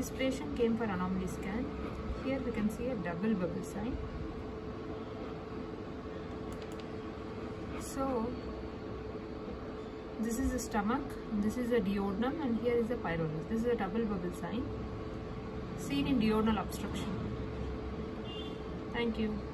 This patient came for anomaly scan. Here we can see a double bubble sign. So this is the stomach, this is the duodenum, and here is the pylorus. This is a double bubble sign seen in duodenal obstruction. Thank you.